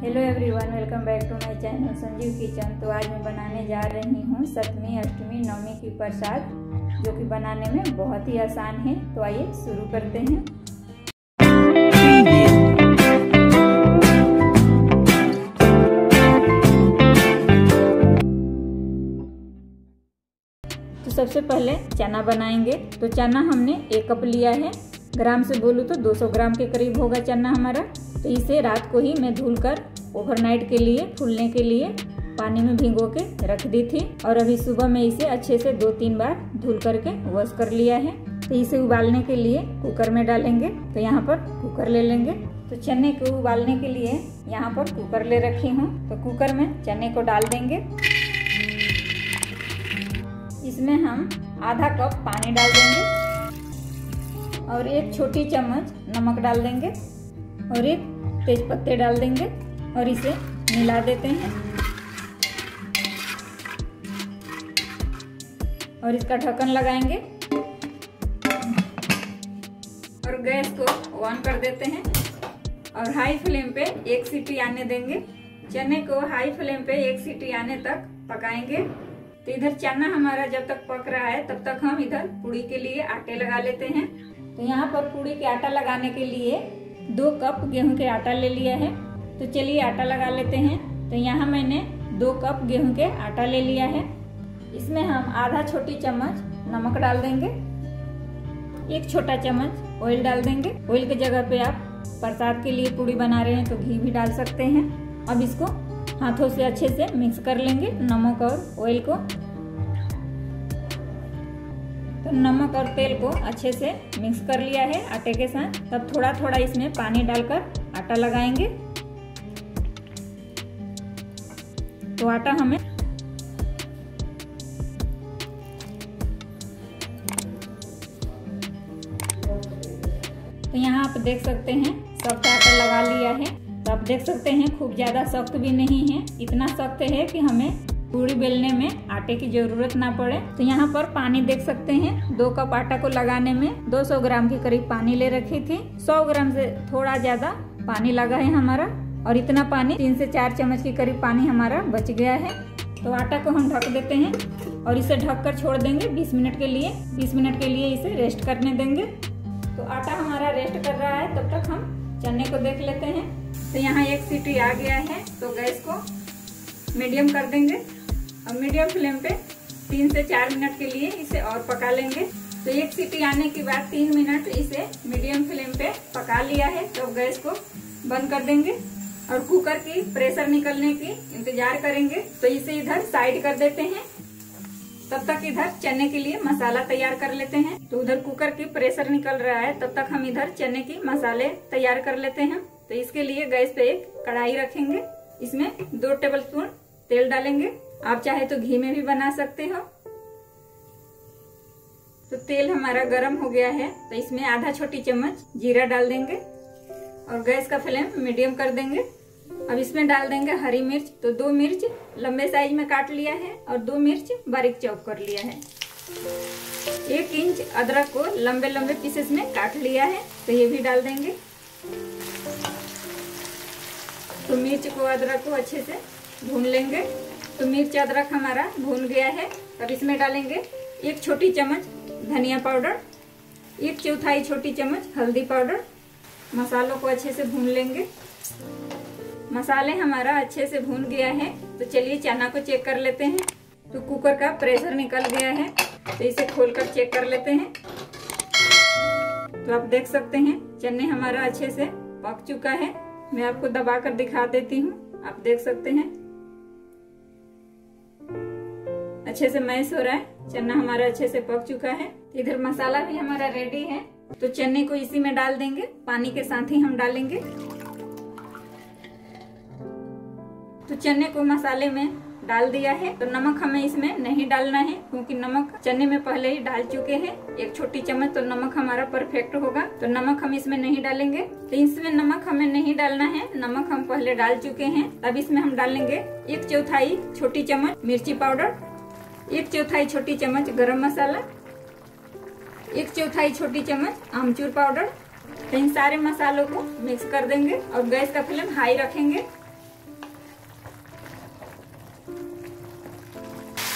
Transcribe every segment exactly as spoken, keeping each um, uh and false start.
Hello everyone, welcome back to my channel Sanjeev kitchen. तो आज मैं बनाने जा रही हूँ सप्तमी, अष्टमी, नवमी की प्रसाद, जो कि बनाने में बहुत ही आसान है। तो आइए शुरू करते हैं। तो सबसे पहले चना बनाएंगे। तो चना हमने एक कप लिया है। ग्राम से बोलूँ तो दो सौ ग्राम के करीब होगा चना हमारा। तो इसे रात को ही मैं धुलकर ओवरनाइट के लिए फूलने के लिए पानी में भिगो के रख दी थी, और अभी सुबह में इसे अच्छे से दो तीन बार धुल करके वॉश कर लिया है। तो इसे उबालने के लिए कुकर में डालेंगे। तो यहाँ पर कुकर ले लेंगे। तो चने को उबालने के लिए यहाँ पर कुकर ले रखी हूँ। तो कुकर में चने को डाल देंगे। इसमें हम आधा कप पानी डाल देंगे और एक छोटी चम्मच नमक डाल देंगे और एक तेज पत्ते डाल देंगे और इसे मिला देते हैं और इसका ढक्कन लगाएंगे और गैस को ऑन कर देते हैं और हाई फ्लेम पे एक सीटी आने देंगे। चने को हाई फ्लेम पे एक सीटी आने तक पकाएंगे। तो इधर चना हमारा जब तक पक रहा है तब तक हम इधर पूड़ी के लिए आटे लगा लेते हैं। तो यहाँ पर पूड़ी के आटा लगाने के लिए दो कप गेहूं के आटा ले लिया है। तो चलिए आटा लगा लेते हैं। तो यहाँ मैंने दो कप गेहूं के आटा ले लिया है। इसमें हम आधा छोटी चम्मच नमक डाल देंगे, एक छोटा चम्मच ऑयल डाल देंगे। ऑयल की जगह पे आप प्रसाद के लिए पूड़ी बना रहे हैं तो घी भी डाल सकते हैं। अब इसको हाथों से अच्छे से मिक्स कर लेंगे, नमक और ऑयल को। तो नमक और तेल को अच्छे से मिक्स कर लिया है आटे के साथ। तब थोड़ा थोड़ा इसमें पानी डालकर आटा लगाएंगे। तो आटा हमें तो यहाँ आप देख सकते हैं सख्त आटा लगा लिया है। तो आप देख सकते हैं खूब ज्यादा सख्त भी नहीं है, इतना सख्त है कि हमें पूड़ी बेलने में आटे की जरूरत ना पड़े। तो यहाँ पर पानी देख सकते हैं, दो कप आटा को लगाने में दो सौ ग्राम के करीब पानी ले रखी थी। सौ ग्राम से थोड़ा ज्यादा पानी लगा है हमारा, और इतना पानी तीन से चार चम्मच के करीब पानी हमारा बच गया है। तो आटा को हम ढक देते हैं और इसे ढककर छोड़ देंगे बीस मिनट के लिए। बीस मिनट के लिए इसे रेस्ट करने देंगे। तो आटा हमारा रेस्ट कर रहा है, तब तक हम चने को देख लेते हैं। तो यहाँ एक सीटी आ गया है। तो गैस को मीडियम कर देंगे और मीडियम फ्लेम पे तीन से चार मिनट के लिए इसे और पका लेंगे। तो एक सीटी आने के बाद तीन मिनट इसे मीडियम फ्लेम पे पका लिया है। तो गैस को बंद कर देंगे और कुकर की प्रेशर निकलने की इंतजार करेंगे। तो इसे इधर साइड कर देते हैं। तब तक इधर चने के लिए मसाला तैयार कर लेते हैं। तो उधर कुकर की प्रेशर निकल रहा है, तब तक हम इधर चने की मसाले तैयार कर लेते हैं। तो इसके लिए गैस पे एक कढ़ाई रखेंगे। इसमें दो टेबलस्पून तेल डालेंगे। आप चाहे तो घी में भी बना सकते हो। तो तेल हमारा गर्म हो गया है। तो इसमें आधा छोटी चम्मच जीरा डाल देंगे और गैस का फ्लेम मीडियम कर देंगे। अब इसमें डाल देंगे हरी मिर्च। तो दो मिर्च लंबे साइज में काट लिया है और दो मिर्च बारीक चॉप कर लिया है। एक इंच अदरक को लंबे लंबे पीसेस में काट लिया है। तो ये भी डाल देंगे। तो मिर्च को अदरक को अच्छे से भून लेंगे। तो मिर्च अदरक हमारा भून गया है। अब इसमें डालेंगे एक छोटी चम्मच धनिया पाउडर, एक चौथाई छोटी चम्मच हल्दी पाउडर। मसालों को अच्छे से भून लेंगे। मसाले हमारा अच्छे से भून गया है। तो चलिए चना को चेक कर लेते हैं। तो कुकर का प्रेशर निकल गया है। तो इसे खोलकर चेक कर लेते हैं। तो आप देख सकते हैं चने हमारा अच्छे से पक चुका है। मैं आपको दबाकर दिखा देती हूँ। आप देख सकते हैं अच्छे से मैश हो रहा है। चना हमारा अच्छे से पक चुका है। इधर मसाला भी हमारा रेडी है। तो चने को इसी में डाल देंगे, पानी के साथ ही हम डालेंगे। तो चने को मसाले में डाल दिया है। तो नमक हमें इसमें नहीं डालना है, क्योंकि नमक चने में पहले ही डाल चुके हैं एक छोटी चम्मच। तो नमक हमारा परफेक्ट होगा। तो नमक हम इसमें नहीं डालेंगे। तो इसमें नमक हमें नहीं डालना है, नमक हम पहले डाल चुके हैं। अब इसमें हम डालेंगे एक चौथाई छोटी चम्मच मिर्ची पाउडर, एक चौथाई छोटी चम्मच गरम मसाला, एक चौथाई छोटी चम्मच आमचूर पाउडर। तो इन सारे मसालों को मिक्स कर देंगे और गैस का फ्लेम हाई रखेंगे।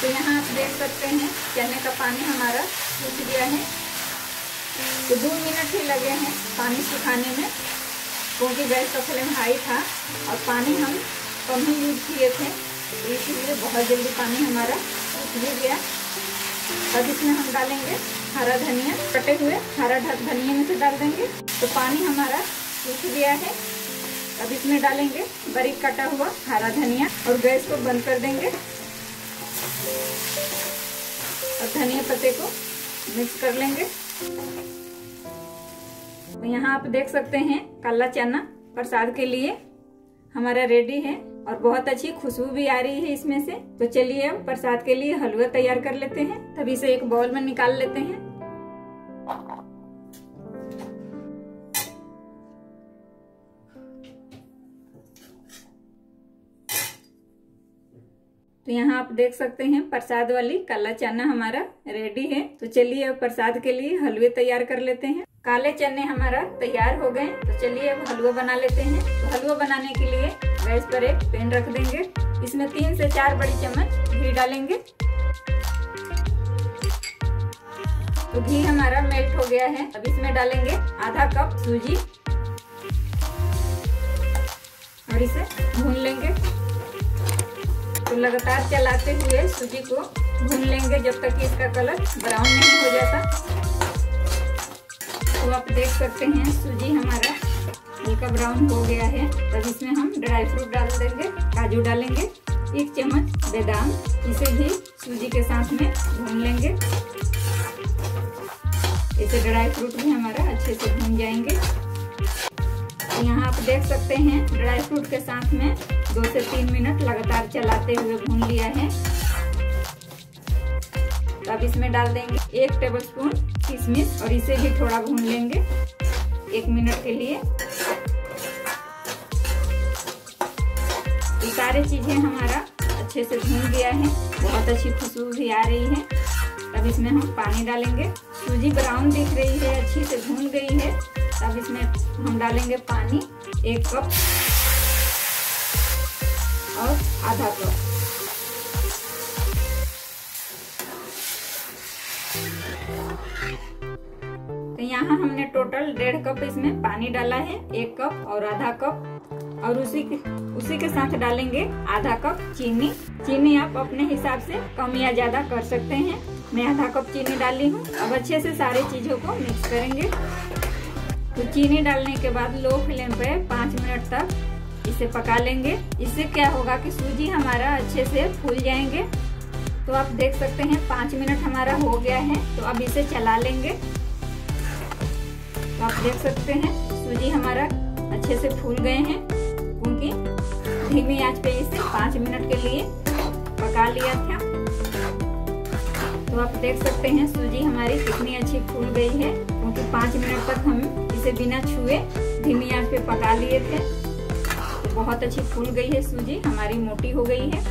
तो यहाँ आप देख सकते हैं चने का पानी हमारा सूख गया है। तो दो मिनट ही लगे हैं पानी सुखाने में, क्योंकि गैस का फ्लेम हाई था और पानी हम कम ही यूज किए थे, तो इसलिए बहुत जल्दी पानी हमारा सूख भी गया। अब इसमें हम डालेंगे हरा धनिया, कटे हुए हरा धनिया में से डाल देंगे। तो पानी हमारा सूख गया है। अब इसमें डालेंगे बारीक कटा हुआ हरा धनिया और गैस को बंद कर देंगे और धनिया पत्ते को मिक्स कर लेंगे। तो यहाँ आप देख सकते हैं काला चना प्रसाद के लिए हमारा रेडी है और बहुत अच्छी खुशबू भी आ रही है इसमें से। तो चलिए अब प्रसाद के लिए हलवा तैयार कर लेते हैं। तब इसे एक बाउल में निकाल लेते हैं। तो यहाँ आप देख सकते हैं प्रसाद वाली काला चना हमारा रेडी है। तो चलिए अब प्रसाद के लिए हलवे तैयार कर लेते हैं। काले चने हमारा तैयार हो गए। तो चलिए अब हलवा बना लेते हैं। तो हलवा बनाने के लिए गैस पर एक पैन रख देंगे। इसमें तीन से चार बड़ी चम्मच घी डालेंगे। तो घी हमारा मेल्ट हो गया है। अब इसमें डालेंगे आधा कप सूजी और इसे भून लेंगे। तो लगातार चलाते हुए सूजी को भून लेंगे जब तक कि इसका कलर ब्राउन नहीं हो जाता। तो आप देख सकते हैं सूजी हमारा हल्का ब्राउन हो गया है। तब इसमें हम ड्राई फ्रूट डाल देंगे। काजू डालेंगे, एक चम्मच बादाम, इसे भी सूजी के साथ में भून लेंगे। इसे ड्राई फ्रूट भी हमारा अच्छे से भून जाएंगे। यहाँ आप देख सकते हैं ड्राई फ्रूट के साथ में दो से तीन मिनट लगातार चलाते हुए भून लिया है। तो अब इसमें डाल देंगे एक टेबलस्पून किशमिश और इसे भी थोड़ा भून लेंगे एक मिनट के लिए। ये सारी चीजें हमारा अच्छे से भून गया है, बहुत अच्छी खुशबू भी आ रही है। अब इसमें हम पानी डालेंगे। सूजी ब्राउन दिख रही है, अच्छी से भून गई है। अब इसमें हम डालेंगे पानी एक कप और आधा कप। तो यहाँ हमने टोटल डेढ़ कप इसमें पानी डाला है, एक कप और आधा कप, और उसी के उसी के साथ डालेंगे आधा कप चीनी। चीनी आप अपने हिसाब से कम या ज्यादा कर सकते हैं। मैं आधा कप चीनी डाली हूँ। अब अच्छे से सारे चीजों को मिक्स करेंगे। तो चीनी डालने के बाद लो फ्लेम पे पाँच मिनट तक इसे पका लेंगे। इससे क्या होगा कि सूजी हमारा अच्छे से फूल जाएंगे। तो आप देख सकते हैं पाँच मिनट हमारा हो गया है। तो अब इसे चला लेंगे। तो आप देख सकते हैं सूजी हमारा अच्छे से फूल गए हैं, क्योंकि धीमी आंच पे इसे पाँच मिनट के लिए पका लिया था। तो आप देख सकते हैं सूजी हमारी कितनी अच्छी फूल गई है, क्योंकि पाँच मिनट तक हम इसे बिना छुए धीमी आंच पे पका लिए थे। तो बहुत अच्छी फूल गई है सूजी, हमारी मोटी हो गई है।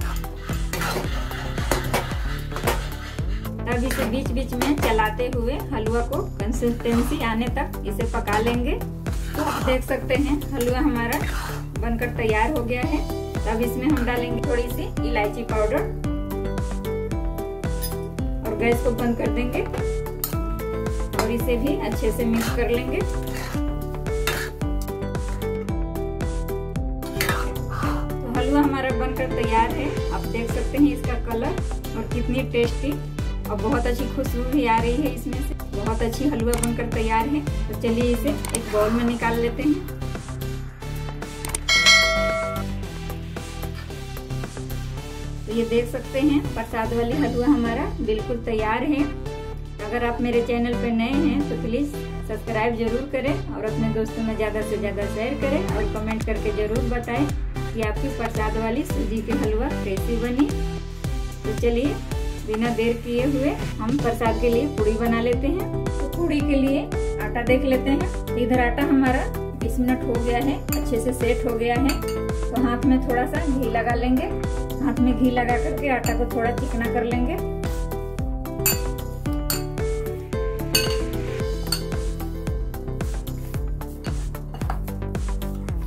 तब इसे बीच बीच में चलाते हुए हलवा को कंसिस्टेंसी आने तक इसे पका लेंगे। तो आप देख सकते हैं हलवा हमारा बनकर तैयार हो गया है। तब इसमें हम डालेंगे थोड़ी सी इलायची पाउडर और गैस को बंद कर देंगे और इसे भी अच्छे से मिक्स कर लेंगे। तो हलवा हमारा बनकर तैयार है। आप देख सकते हैं इसका कलर और कितनी टेस्टी और बहुत अच्छी खुशबू भी आ रही है इसमें से। बहुत अच्छी हलवा बनकर तैयार है। तो चलिए इसे एक बाउल में निकाल लेते हैं। तो ये देख सकते हैं प्रसाद वाली हलवा हमारा बिल्कुल तैयार है। अगर आप मेरे चैनल पर नए हैं तो प्लीज सब्सक्राइब जरूर करें और अपने दोस्तों में ज्यादा से ज्यादा शेयर करें और कमेंट करके जरूर बताएं कि आपकी प्रसाद वाली सूजी की हलवा कैसी बनी। तो चलिए बिना देर किए हुए हम प्रसाद के लिए पूड़ी बना लेते हैं। तो पूड़ी के लिए आटा देख लेते हैं। इधर आटा हमारा बीस मिनट हो गया है, अच्छे से सेट हो गया है। तो हाथ में थोड़ा सा घी लगा लेंगे। हाथ में घी लगा करके आटा को थोड़ा चिकना कर लेंगे।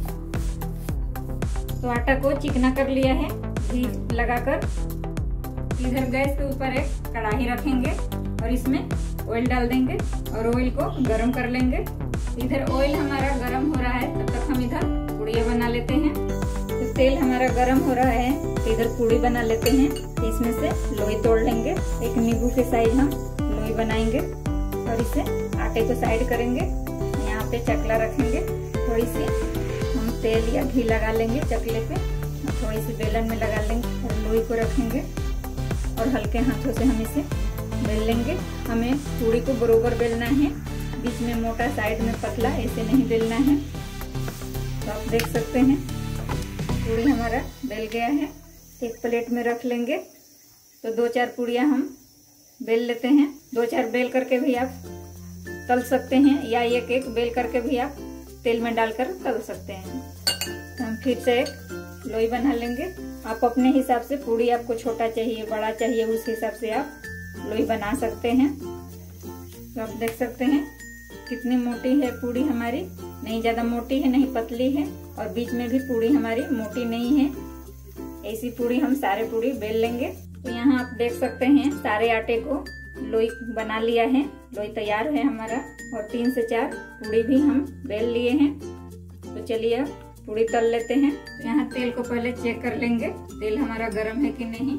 तो आटा को चिकना कर लिया है घी लगाकर। इधर गैस के ऊपर एक कढ़ाई रखेंगे और इसमें ऑयल डाल देंगे और ऑयल को गरम कर लेंगे। इधर ऑयल हमारा गरम हो रहा है, तब तक हम इधर पूड़ियाँ बना लेते हैं। तो तेल हमारा गरम हो रहा है तो इधर पूड़ी बना लेते हैं। इसमें से लोई तोड़ लेंगे, एक नींबू के साइज हम लोई बनाएंगे और इसे आटे को साइड करेंगे। यहाँ पे चकला रखेंगे, थोड़ी सी हम तेल या घी लगा लेंगे चकले पे, थोड़ी सी बेलन में लगा लेंगे और लोई को रखेंगे और हल्के हाथों से हम इसे बेल लेंगे। हमें पूड़ी को बरोबर बेलना है, बीच में मोटा साइड में पतला, ऐसे नहीं बेलना है। तो आप देख सकते हैं पूड़ी हमारा बेल गया है। एक प्लेट में रख लेंगे। तो दो चार पूड़ियाँ हम बेल लेते हैं। दो चार बेल करके भी आप तल सकते हैं या एक एक बेल करके भी आप तेल में डालकर तल सकते हैं। तो हम फिर से एक लोई बना लेंगे। आप अपने हिसाब से, पूड़ी आपको छोटा चाहिए बड़ा चाहिए, उस हिसाब से आप लोई बना सकते हैं। तो आप देख सकते हैं कितनी मोटी है पूड़ी हमारी, नहीं ज्यादा मोटी है नहीं पतली है और बीच में भी पूड़ी हमारी मोटी नहीं है। ऐसी पूड़ी हम सारे पूड़ी बेल लेंगे। तो यहाँ आप देख सकते हैं सारे आटे को लोई बना लिया है, लोई तैयार है हमारा और तीन से चार पूड़ी भी हम बेल लिए हैं। तो चलिए अब पूड़ी तल लेते हैं। तो यहाँ तेल को पहले चेक कर लेंगे, तेल हमारा गर्म है कि नहीं।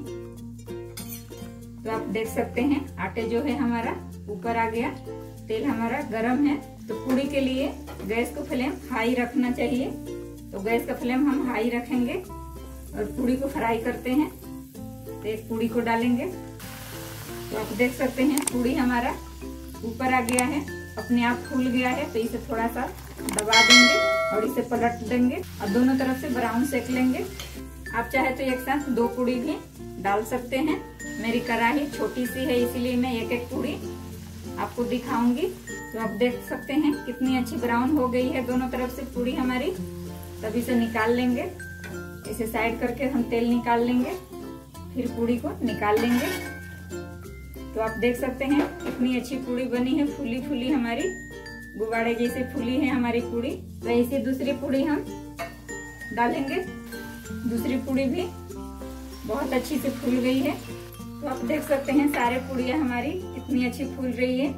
तो आप देख सकते हैं आटे जो है हमारा ऊपर आ गया, तेल हमारा गरम है। तो पूड़ी के लिए गैस को फ्लेम हाई रखना चाहिए। तो गैस का फ्लेम हम हाई रखेंगे और पूड़ी को फ्राई करते हैं। तो एक पूड़ी को डालेंगे। तो आप देख सकते हैं पूड़ी हमारा ऊपर आ गया है, अपने आप फूल गया है। तो इसे थोड़ा सा दबा देंगे और इसे पलट देंगे और दोनों तरफ से ब्राउन सेक लेंगे। आप चाहे तो एक साथ दो पूड़ी भी डाल सकते हैं। मेरी कढ़ाई छोटी सी है इसीलिए मैं एक एक पूड़ी आपको दिखाऊंगी। तो आप देख सकते हैं कितनी अच्छी ब्राउन हो गई है दोनों तरफ से पूड़ी हमारी। तब इसे निकाल लेंगे, इसे साइड करके हम तेल निकाल लेंगे, फिर पूड़ी को निकाल लेंगे। तो आप देख सकते हैं कितनी अच्छी पूड़ी बनी है, फूली फूली हमारी गुब्बारे जैसे फूली है हमारी पूड़ी। तो ऐसी दूसरी पूड़ी हम डालेंगे। दूसरी पूड़ी भी बहुत अच्छी से फूल गई है। तो आप देख सकते हैं सारे पूड़ियाँ हमारी कितनी अच्छी फूल रही है।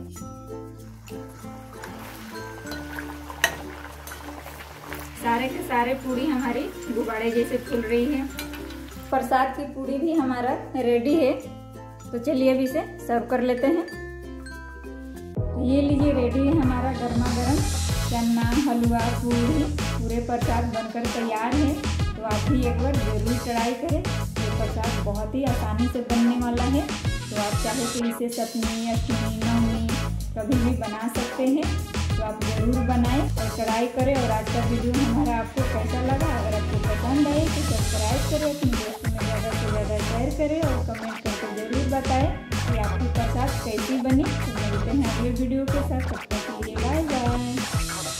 सारे के सारे पूड़ी हमारी गुब्बारे जैसे फूल रही है। प्रसाद की पूड़ी भी हमारा रेडी है। तो चलिए अब इसे सर्व कर लेते हैं। ये लीजिए रेडी है हमारा गर्मा गर्म चना हलवा पूड़ी, पूरे प्रसाद बनकर तैयार है। तो आप भी एक बार जरूर ट्राई करें। ये प्रसाद बहुत ही आसानी से बनने वाला है। तो आप चाहे तो इसे सप्तमी अष्टमी नवमी कभी भी बना सकते हैं। तो आप जरूर बनाएं और ट्राई करें। और आज का वीडियो हमारा आपको कैसा लगा, अगर आपको पसंद आए तो सब्सक्राइब करें, अपने दोस्तों में ज़्यादा से ज़्यादा शेयर करें और कमेंट करके जरूर बताएं कि आपकी प्रसाद कैसी बनी। तो मिलते हैं अगले वीडियो के साथ, तब तक के लिए बाय बाय।